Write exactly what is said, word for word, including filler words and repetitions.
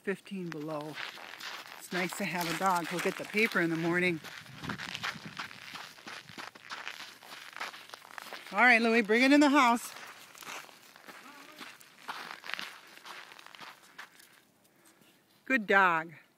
fifteen below. It's nice to have a dog. He'll get the paper in the morning. All right, Louie, bring it in the house. Good dog.